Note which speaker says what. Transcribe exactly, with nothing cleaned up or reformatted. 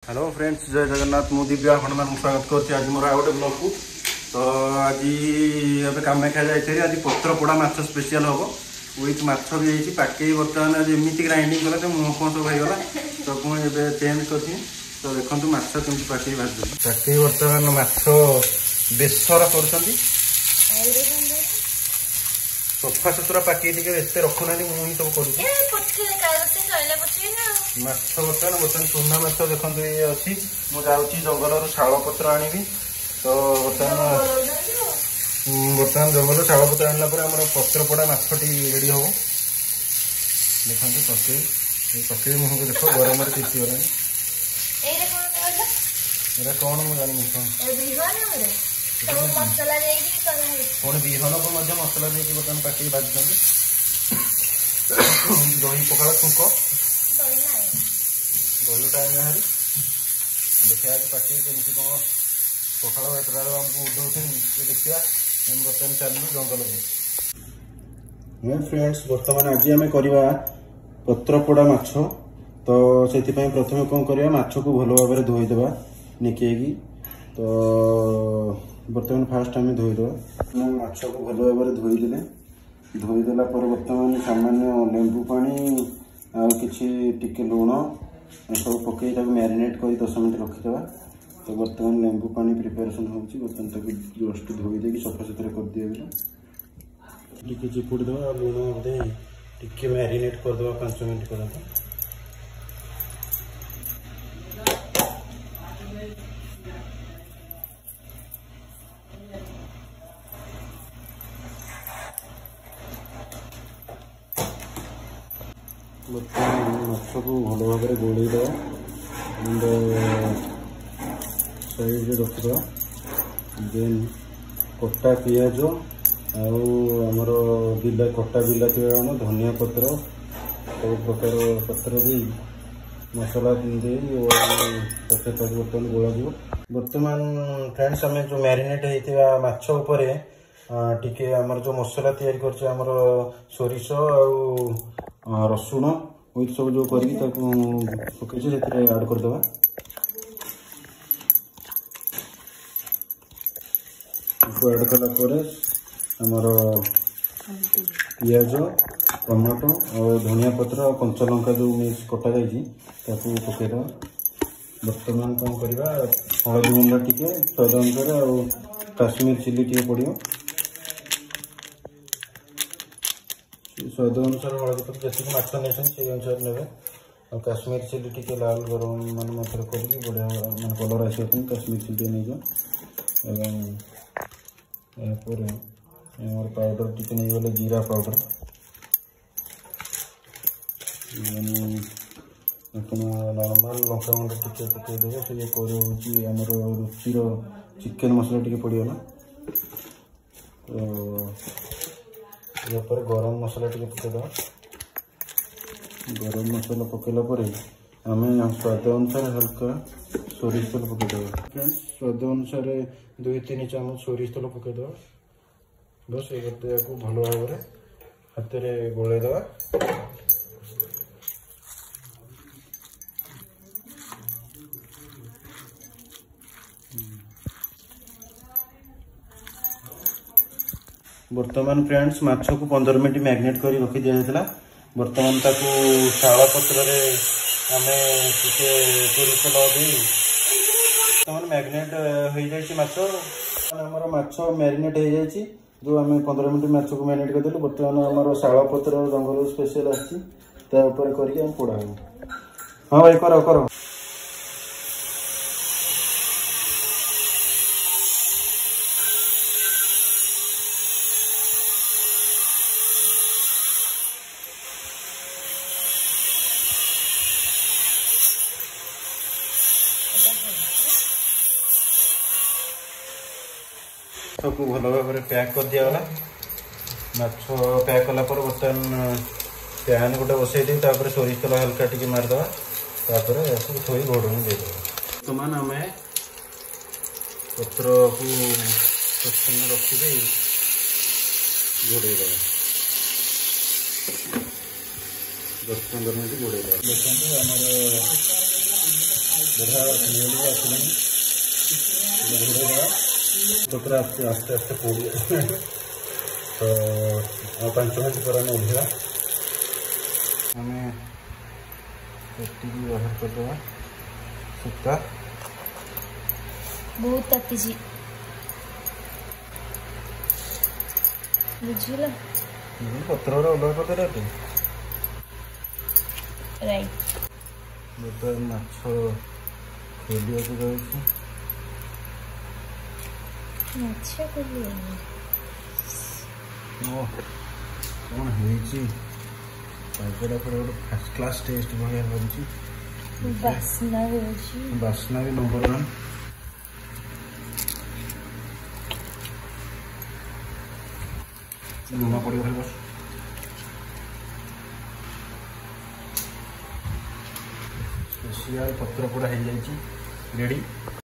Speaker 1: Hello friends, जय जगन्नाथ। मु दिव्या हनुमान स्वागत करछि आज मोर आउटे ब्लॉग को। तो आज एबे कामाख्या जाइछे, आज पत्र पोड़ा माछ स्पेशल होबो विथ माछ भी होइछि पाके। बर्तमान आज एमिति ग्राइंडिंग कला तो मुह को सब होइगला, तो पुणी एबे चेंज करछि। तो देखंतु माछ केमति पाके भाजु पाके। बर्तमान माछ बेसर करछंती, सफा सुतरा पाके टिके एते रखुना मुझे सब करूँ माछ। बर्तमान बर्तमान चूना माछ देखो ये अच्छी। मुझे जंगल शाल पत्र आनी। तो बर्तमान बर्तमान जंगल शाल पत्र आनला आम पत्र पोड़ा माछटी रेडी हम। देखते पकई पकई मुह को देख गरम तीसी गला। एरा कौन मुझे जानी पुणी विहन को मसला देकी बर्तमान पाके भाजुं। दही पखाड़ छुंक दही टाइम बाहरी देखा पाके केमती कौन पखाड़ भातर आमको उदौन देखा। बर्तमान चलू जंगल को। फ्रेंड्स, बर्तमान आज आम करवा पत्र पोड़ा माछ। तो से प्रथम कौन करवा माछ को भल भाव धोईदेवा निकेगी। तो बर्तमान फास्ट आम धोईदेवा माछ को भल भाव धोईदे। धोईदेला बर्तमान सामान्य लेंबू पानी आ किछि टिके लुण सब पकई मैरिनेट कर दस मिनट रखीदे। तो बर्तमान लेंबू पानी प्रिपेरेसन होची। बर्तमान ताकि जस्ट धोई देकी सफा सुतरा कर दिया टिके चिपुड़ी देवा। लुण बोधे टिके मैरिनेट करदे पांच मिनट कर। बर्तमान माछ को भल भाव गोल साइड रखिद। देन कटा पिज आमर बिला कटा बिलाती धनिया पत्र सब प्रकार पत्र दे मसला दे बर्तमान गोला जीव। बर्तमान फ्रेंड्स आम जो मैरिनेट होता माछ उपर टिके आमर जो मसला तैयारी करछे आमर सोरिष आ रसुण विथ सब जो करी पकई से ऐड करदे। ऐड कलापर आमर पिज टमाटो और धनिया पत्र और कंचा लंका जो मिक्स कटा जाइए पकईद। बर्तमान कौन करवा हलदी गुंडा टिके स्वाद अनुसार और काश्मीर चिली टे पड़ो। स्वाद अनुसार हलदी पत्र जी माछ नहीं से अनुसार ने और काश्मीर चिली टे लाल गरम मान मटर कर बढ़िया मान कलर आसपा काश्मीर चिली नहीं जापर पाउडर टी नहीं गले जीरा पाउडर नॉर्मल लंका गुंड टी पकईदे। से कर आमर रुचि चिकेन मसला टी पड़गला। तो गरम मसला टी पकईद। गरम मसला पकईला आम स्वाद अनुसार हल्का सोरिष तेल पकईदे। फ्रेंड्स, स्वाद अनुसार दुई तीन चामच सोरिष तेल पकईद। बस ये भल भाव हाथ में गोलैदे। बर्तमान फ्रेंड्स माछ को पंद्रह मिनट मैरिनेट कर रखी दि जाता। बर्तमान ताकू शाल पत्र आम सोरिष तेल दे बर्तमान मैरिनेट हो जाए माछ। आमर माछ मैरिनेट हो जाए जो आम पंद्रह मिनट माछ को मैरिनेट करदेलु। बर्तमान आमर शाल पत्र जंगल स्पेशल आपर करके पोड़ा हो। हाँ भाई कर कर सबको भल भाव पैक कर दिगला। माछ पैक कला बर्तमान पैन गोटे बसई दी सोरिष तेल हल्का टी मारिदेवा थोड़ी घोड़न देदेव। बर्तमान आम पत्र को रखी घोड़े दस पंद्रह मिनट घोड़े देखते आमर बढ़िया स्मेल भी आसलानी घोड़ेदेवा तो पूरा आस्ते आस्ते पोड़ी तो पांच मिनट पर आम ओल्हा आम चट्टी बाहर करदे सूता
Speaker 2: बहुत ताती बुझल
Speaker 1: पत्र अलग पत्र
Speaker 2: राइट
Speaker 1: बर्तमान माछ खोलिया जाऊँगी
Speaker 2: अच्छा खोलिए
Speaker 1: कौन है पागड़ा पर गोटे फास्ट क्लास टेस्ट भाया लगी
Speaker 2: बास्ना
Speaker 1: बास्ना भी नंबर वन लुण पड़ो खाली बस स्पेशल पत्र पोड़ा हो जाए रेडी।